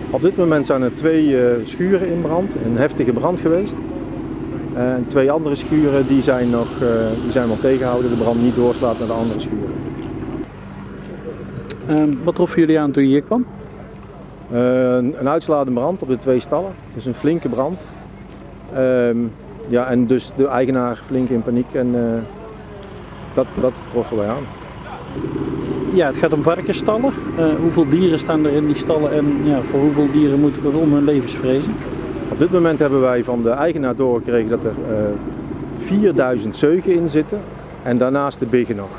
Op dit moment zijn er 2 schuren in brand, een heftige brand geweest. En 2 andere schuren die zijn wel tegengehouden, de brand niet doorslaat naar de andere schuren. Wat troffen jullie aan toen je hier kwam? Een uitslaande brand op de 2 stallen, dus een flinke brand. Ja, en dus de eigenaar flink in paniek en dat troffen wij aan. Ja, het gaat om varkensstallen. Hoeveel dieren staan er in die stallen en ja, voor hoeveel dieren moeten we om hun levens vrezen? Op dit moment hebben wij van de eigenaar doorgekregen dat er 4000 zeugen in zitten en daarnaast de biggen nog.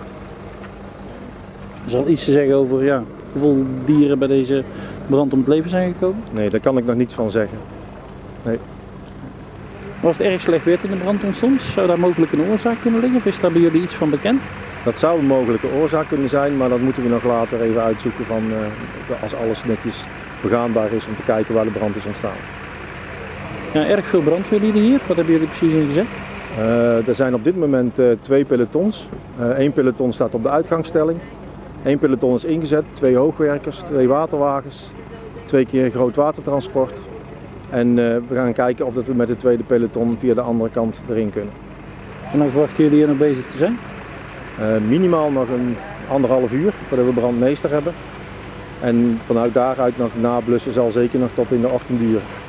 Is er al iets te zeggen over ja, hoeveel dieren bij deze brand om het leven zijn gekomen? Nee, daar kan ik nog niets van zeggen. Nee. Was het erg slecht weer toen de brand ontstond? Zou daar mogelijk een oorzaak kunnen liggen of is daar bij jullie iets van bekend? Dat zou een mogelijke oorzaak kunnen zijn, maar dat moeten we nog later even uitzoeken als alles netjes begaanbaar is om te kijken waar de brand is ontstaan. Ja, erg veel brandweerlieden hier. Wat hebben jullie precies in gezet? Er zijn op dit moment 2 pelotons. 1 peloton staat op de uitgangsstelling. 1 peloton is ingezet, 2 hoogwerkers, 2 waterwagens, 2 keer groot watertransport. En we gaan kijken of we met de tweede peloton via de andere kant erin kunnen. En dan verwachten jullie hier nog bezig te zijn? Minimaal nog een 1,5 uur voordat we brandmeester hebben. En vanuit daaruit nog nablussen zal zeker nog tot in de ochtend duren.